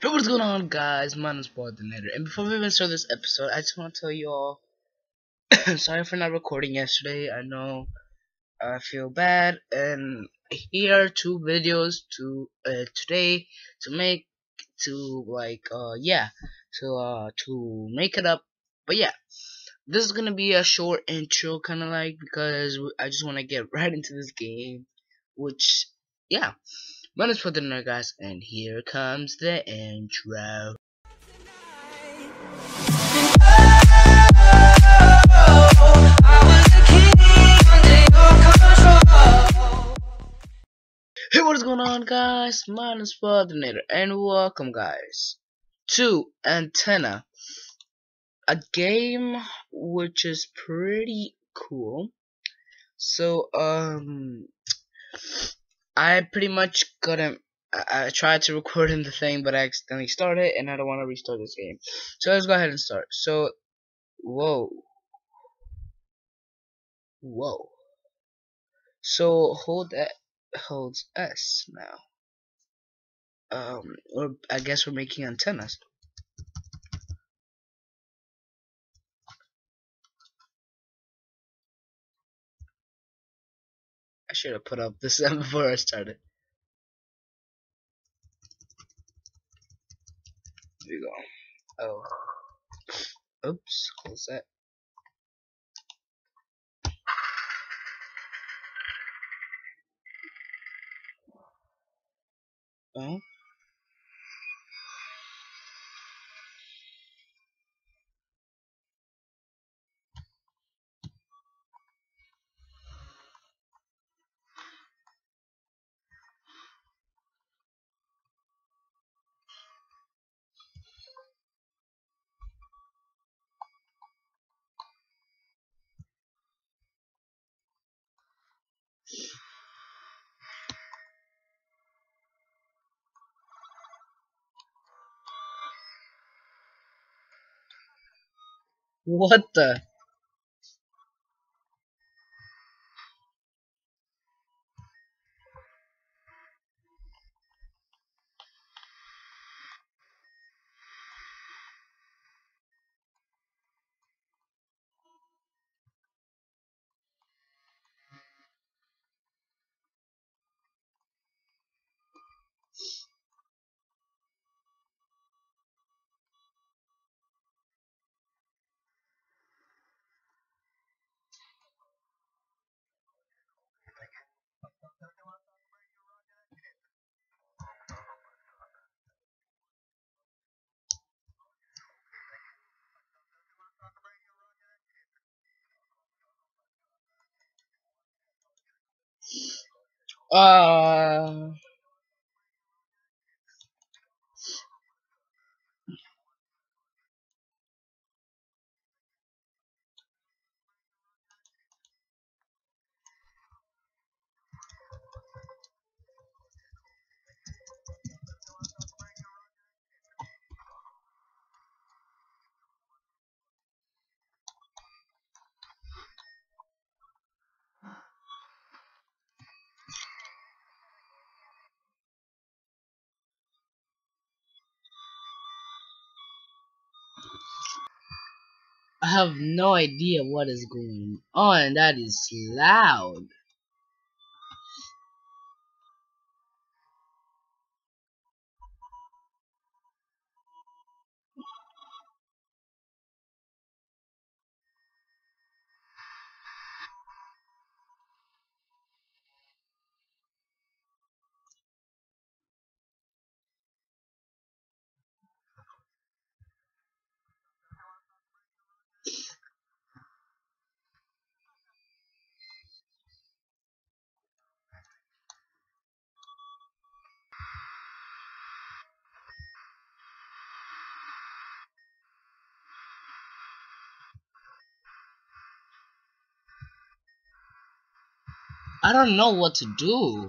Hey, what's going on, guys? My name's Coordinator, and before we even start this episode, I just want to tell you all sorry for not recording yesterday. I know I feel bad, and here are two videos to today to make to make it up. But yeah, this is gonna be a short intro, kind of because I just want to get right into this game, which yeah. My name's Coordinator, guys, and here comes the intro. Hey, what is going on, guys? My name is Coordinator, and welcome, guys, to Antenna, a game which is pretty cool. So, I pretty much couldn't. I tried to record in the thing, but I accidentally started, and I don't want to restart this game. So let's go ahead and start. So, whoa, whoa. So holds S now. Or I guess we're making antennas. I should have put up this before I started. Here we go. Oh, oops, close that. Oh, what the? Uh, I have no idea what is going on. That is loud. I don't know what to do.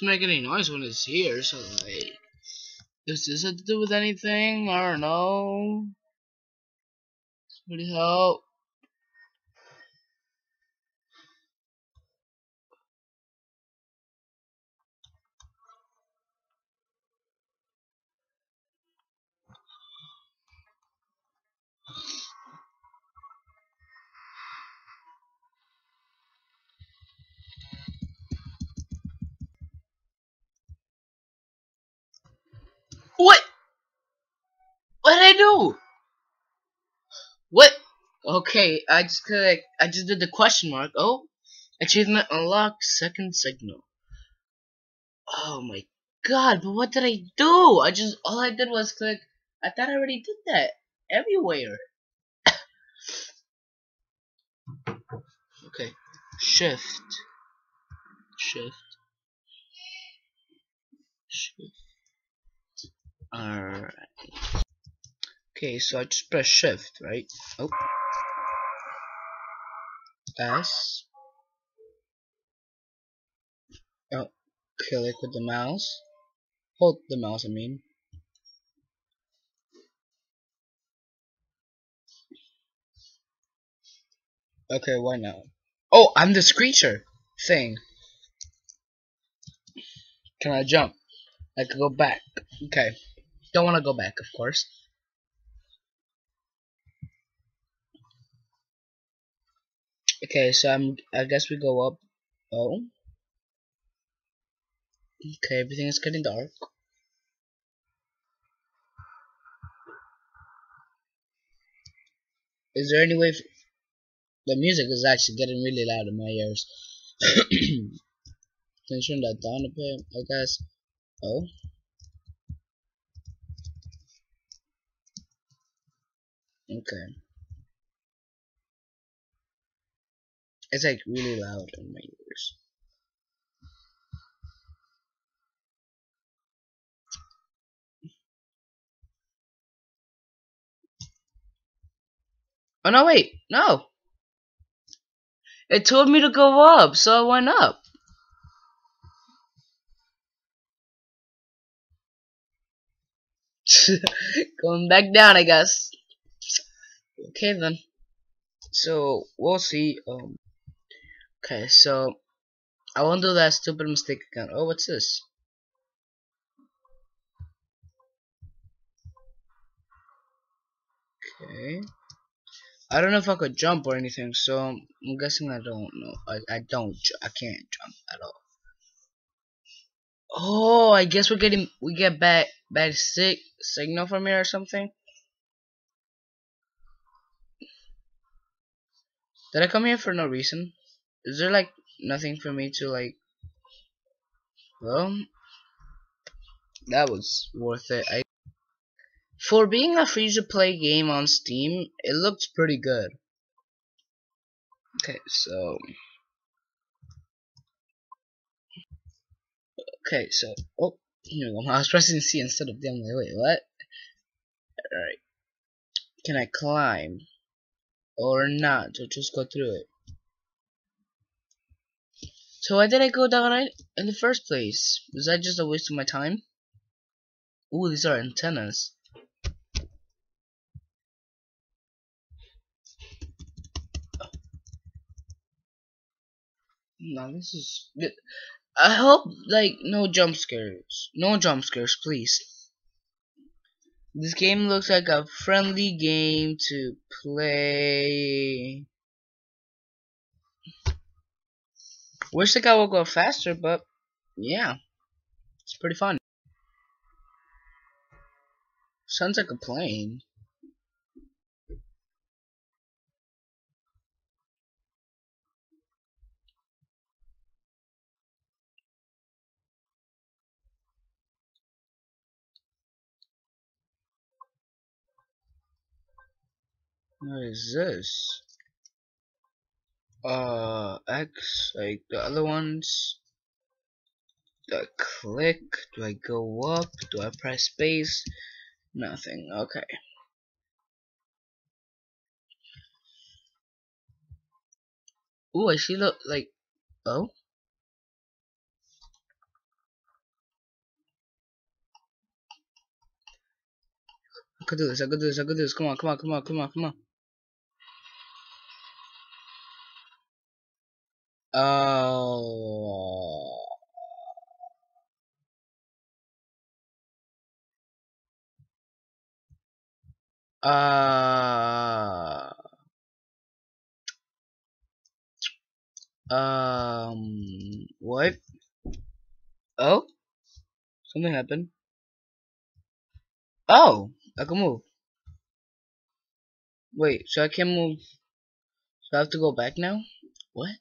doesn't make any noise when it's here, so like, does this have to do with anything? I don't know. Somebody help. What? What did I do? What? Okay, I just clicked. I just did the question mark. Oh, achievement unlocked. Second signal. Oh my god! But what did I do? All I did was click. I thought I already did that everywhere. Okay, shift, shift, shift. Alright. Okay, so I just press shift, right? Oh, S. Oh, click with the mouse. Hold the mouse, I mean. Okay, why now? Oh, I'm the screecher thing. Can I jump? I can go back. Okay. Don't want to go back, of course. Okay, so I guess we go up. Oh. Okay, everything is getting dark. Is there any way? The music is actually getting really loud in my ears. Can you turn that down a bit? I guess. Oh. Okay. It's like really loud in my ears. Oh no, wait, no. It told me to go up, so I went up. Going back down, I guess. Okay then. So we'll see. Okay, so I won't do that stupid mistake again. Oh, what's this? Okay. I don't know if I could jump or anything, so I'm guessing I don't know. I can't jump at all. Oh, I guess we get bad signal from here or something. Did I come here for no reason? Is there like nothing for me to like? Well, that was worth it. For being a free-to-play game on Steam, it looks pretty good. Okay, so oh, here we go. I was pressing C instead of down. Wait, what? Alright, can I climb or not? Or just go through it? So why did I go down it in the first place? Was that just a waste of my time? Ooh, these are antennas. No, this is good. I hope like no jump scares. No jump scares, please. This game looks like a friendly game to play. Wish the guy would go faster, but yeah, it's pretty fun. Sounds like a plane. What is this? X, like the other ones. Do I click? Do I go up? Do I press space? Nothing. Okay. Ooh, I see the like. Oh, could do this. I could do this. I could do this. Come on, come on, come on, come on, come on. Oh. Uh. What? Oh, something happened. Oh, I can move. Wait, so I can't move. So I have to go back now? What?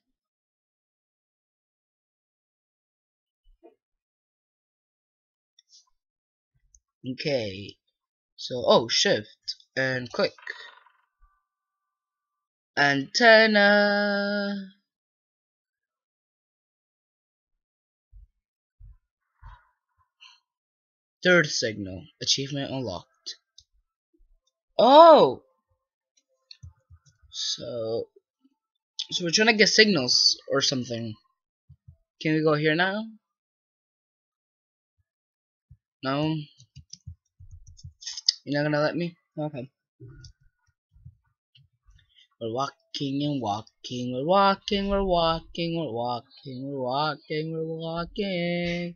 Okay. So, oh, shift and click. Antenna. Third signal. Achievement unlocked. Oh! So we're trying to get signals or something. Can we go here now? No? You're not gonna let me? Okay. We're walking and walking, we're walking, we're walking, we're walking, we're walking, we're walking.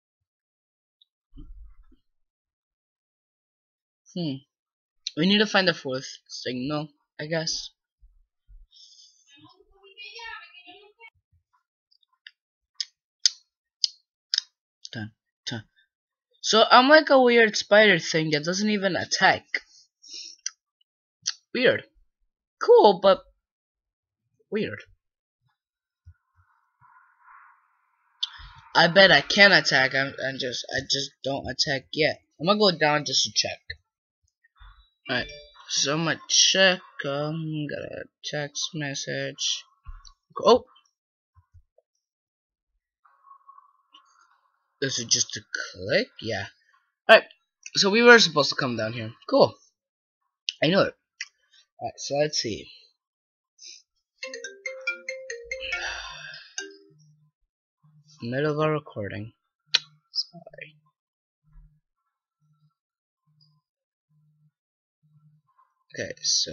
We need to find the fourth signal, I guess. Dun, dun. So I'm like a weird spider thing that doesn't even attack. Weird. Cool, but weird. I bet I can attack. I just don't attack yet. I'm gonna go down just to check. Alright, so I'm gonna check. Got a text message. Oh, this is just a click. Yeah. Alright, so we were supposed to come down here. Cool. I know it. Alright, so let's see. Middle of our recording. Sorry. Okay, so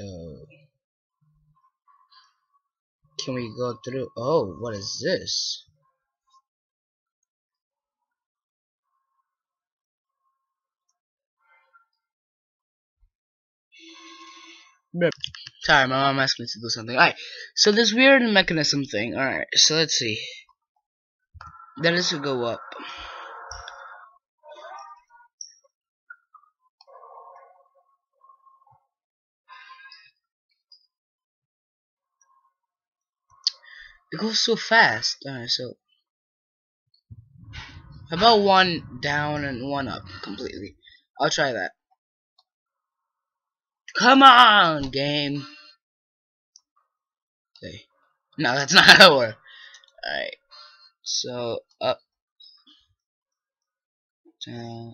can we go through? Oh, what is this? Sorry, my mom asked me to do something. Alright, so this weird mechanism thing. Alright, so let's see. That is to go up. It goes so fast. Alright, so how about one down and one up completely? I'll try that. Come on, game. Okay. No, that's not how it works. Alright, so up, down.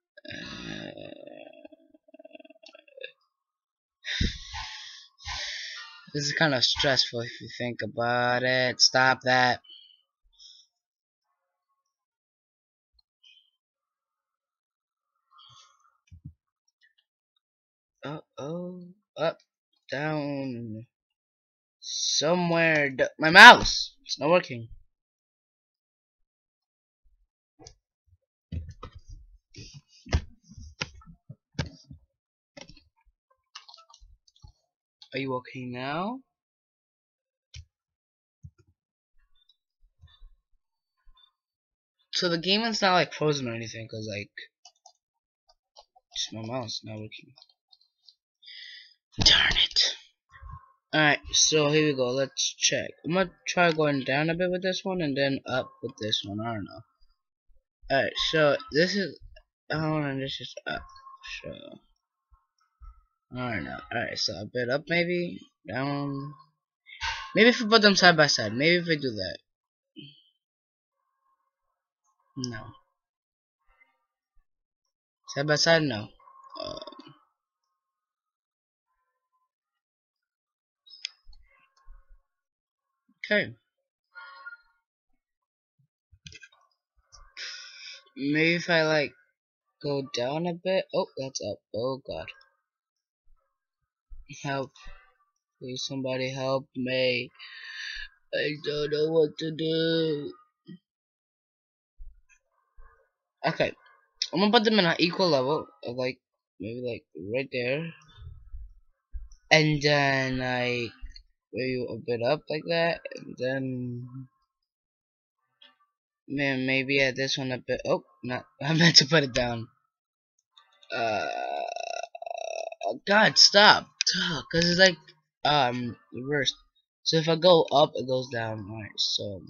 This is kind of stressful if you think about it. Stop that. Oh, up, down, somewhere. My mouse. It's not working. Are you okay now? So the game is not like frozen or anything, cause like just my mouse not working. Darn it. Alright, so here we go. Let's check. I'm gonna try going down a bit with this one and then up with this one. I don't know. Alright, so this is down and this is up. So I don't know. Alright, so a bit up maybe. Down. Maybe if we put them side by side. Maybe if we do that. No. Side by side? No. Okay. Maybe if I like go down a bit. Oh, that's up. Oh god. Help. Please somebody help me. I don't know what to do. Okay. I'm gonna put them in an equal level of like maybe like right there. And then like maybe a bit up like that. And then man, maybe at this one a bit. Oh, not. I meant to put it down. Oh God, stop. Cause it's like reversed. So if I go up, it goes down. Alright, so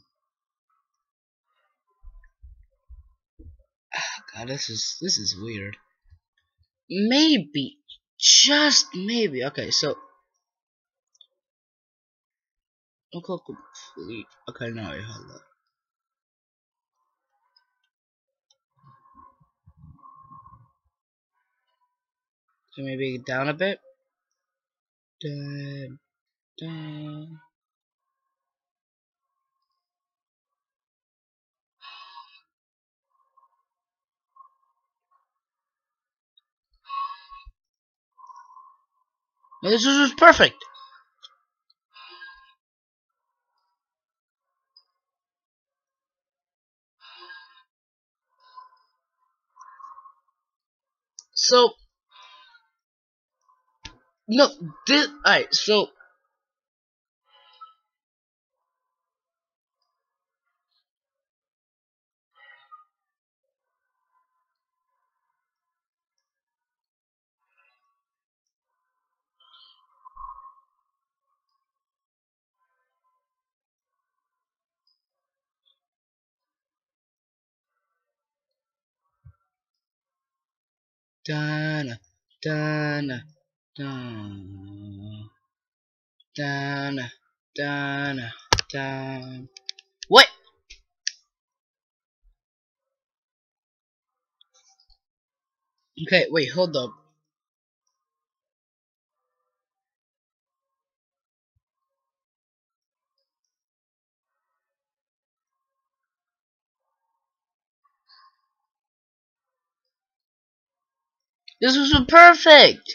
God, this is weird. Maybe, just maybe. Okay, so okay, complete. Okay, no, wait, hold up. So maybe down a bit. Dun, dun. No, this was perfect. So no, this. Alright, so dun, dun, dun, dun, dun, dun. What? Okay, wait, hold up. This was perfect.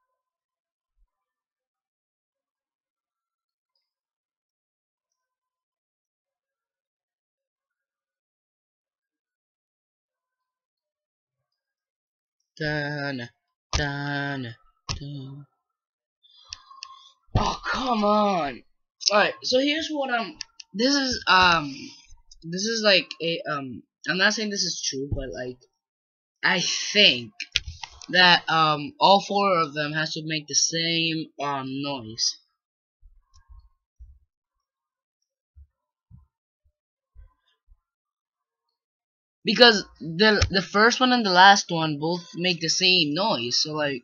Dun, dun, dun. Oh, come on. Alright, so here's what this is this is like a I'm not saying this is true, but like I think that all four of them has to make the same noise. Because the first one and the last one both make the same noise, so like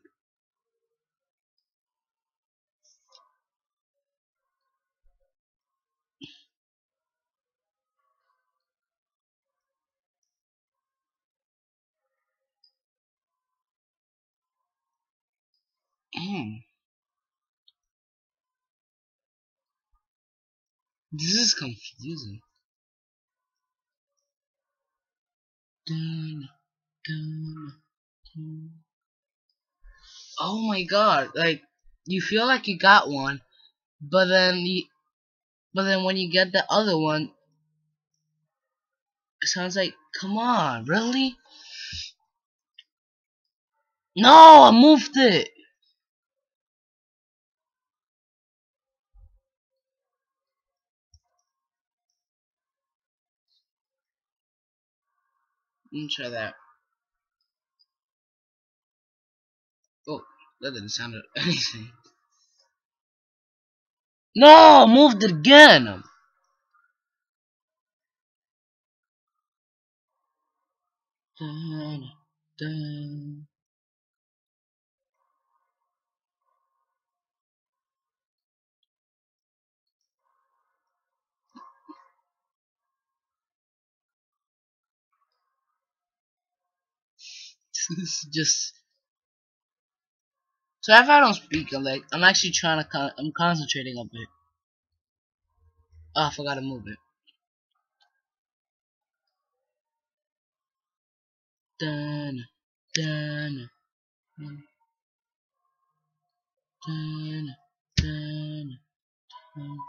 this is confusing. Dun, dun, dun. Oh my god, like you feel like you got one, but then when you get the other one, it sounds like, come on, really? No, I moved it. Let me try that. Oh, that didn't sound anything. No, I moved it again. Dun, dun. This is just so if I don't speak, I'm actually trying to I'm concentrating a bit. Oh, I forgot to move it. Dun, dun, dun, dun, dun, dun,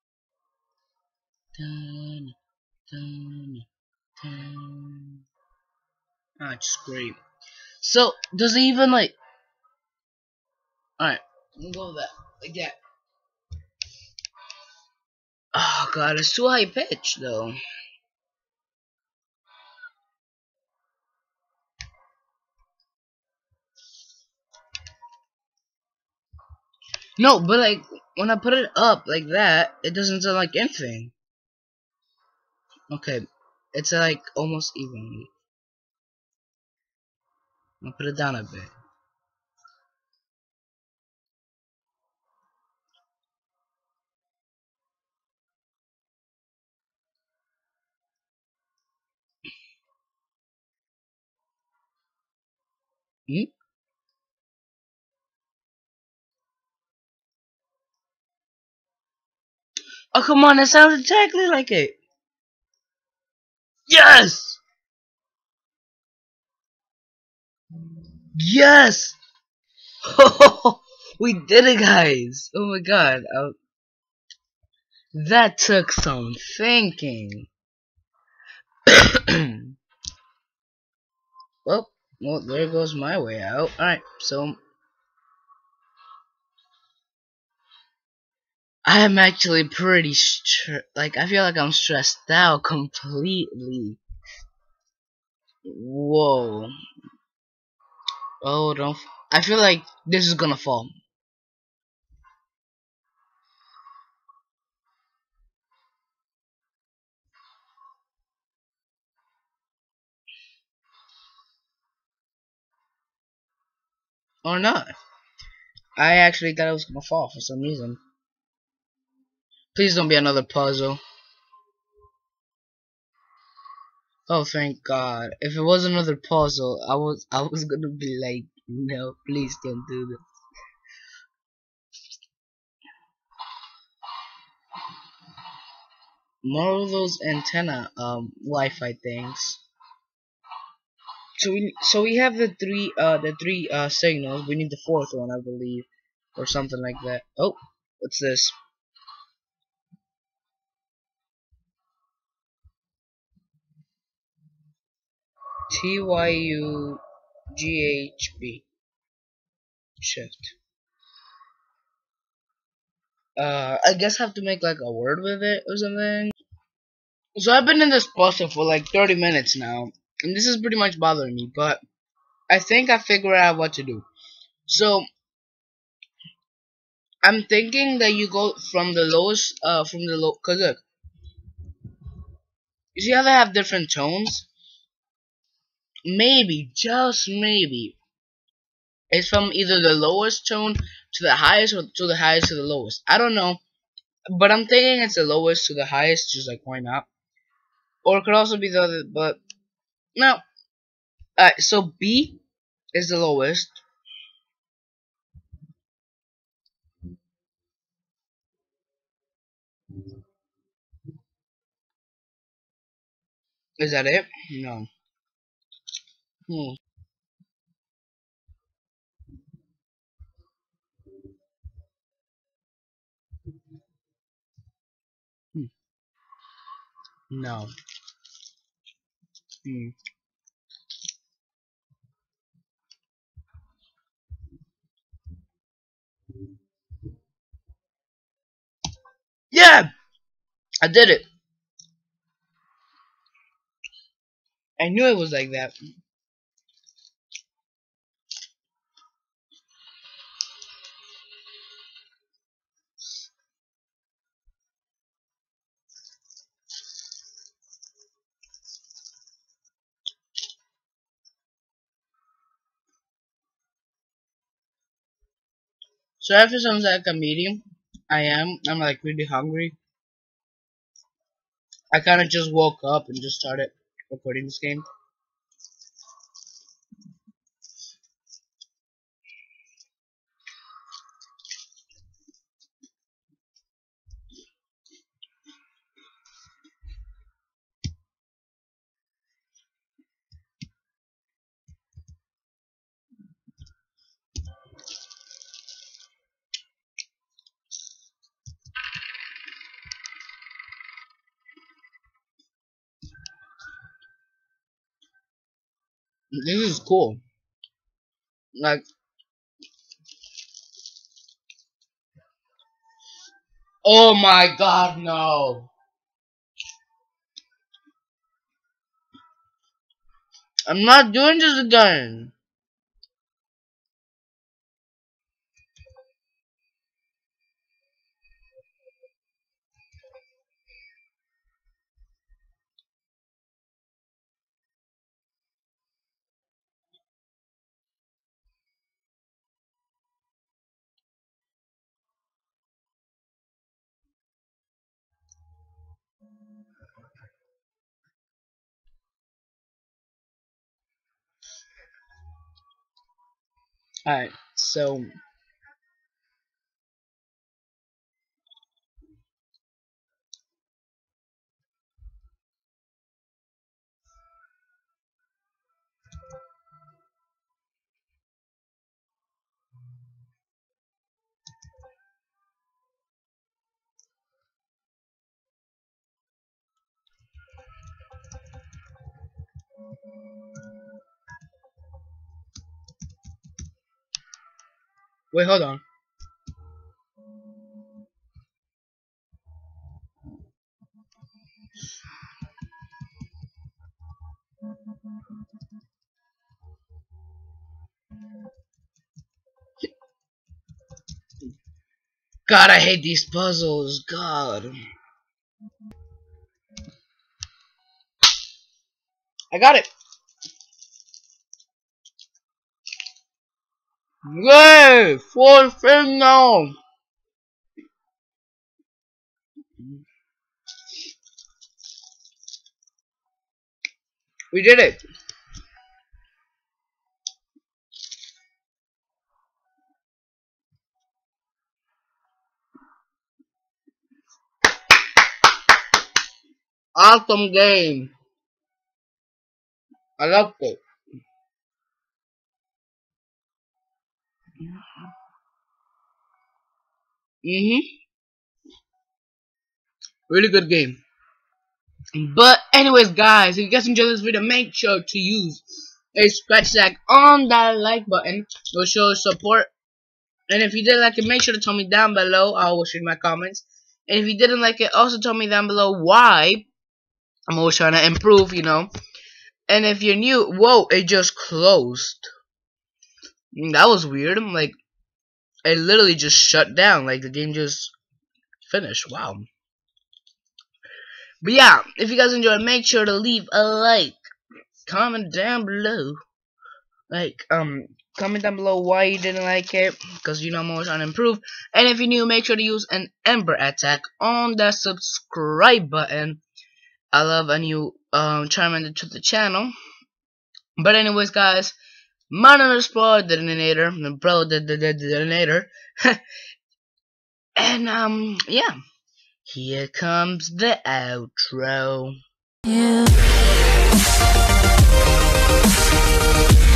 dun, dun, dun. Ah, just great. So, does it even like? Alright, we'll go with that. Like that. Oh god, it's too high pitched though. No, but like when I put it up like that, it doesn't sound like anything. Okay, it's like almost evenly. I'll put it down a bit. Hmm? Oh come on, it sounds exactly like it. Yes! Yes! We did it, guys! Oh my god, that took some thinking. well, well, there goes my way out. Alright, so I'm actually pretty like I feel like I'm stressed out completely. Whoa. Oh, don't. I feel like this is gonna fall. Or not. I actually thought it was gonna fall for some reason. Please don't be another puzzle. Oh, thank God. If it was another puzzle, I was gonna be like, no, please don't do this. More of those antenna Wi-Fi things. So we have the three signals. We need the fourth one, I believe, or something like that. Oh, what's this? TYUGHB shift. I guess I have to make like a word with it or something. So I've been in this puzzle for like 30 minutes now, and this is pretty much bothering me. But I think I figured out what to do. So I'm thinking that you go from the lowest, from the low, cause look, you see how they have different tones? Maybe, just maybe, it's from either the lowest tone to the highest, or to the highest to the lowest. I don't know, but I'm thinking it's the lowest to the highest, just like why not? Or it could also be the other, but no. Alright, so B is the lowest. Is that it? No. Hmm. Hmm. No. Hmm. Yeah! I did it. I knew it was like that. So after sounds like a medium, I am. I'm like really hungry. I kind of just woke up and just started recording this game. This is cool. Like, oh my god, no. I'm not doing this again. Alright, so wait, hold on. God, I hate these puzzles. God. I got it. Yay! Fourth thing now. We did it. Awesome game. I loved it. Really good game. But anyways, guys, if you guys enjoyed this video, make sure to use a scratch tag on that like button. It will show support. And if you did like it, make sure to tell me down below. I will read my comments. And if you didn't like it, also tell me down below why. I'm always trying to improve, you know. And if you're new, whoa, it just closed. That was weird. Like, it literally just shut down. Like, the game just finished. Wow. But yeah, if you guys enjoyed, make sure to leave a like. Comment down below. Like, comment down below why you didn't like it, because you know I'm always trying to improve. And if you're new, make sure to use an Ember attack on that subscribe button. I love a new chime to the channel. But anyways, guys, my name is Bro the Detonator, the Detonator. And yeah, here comes the outro. Yeah.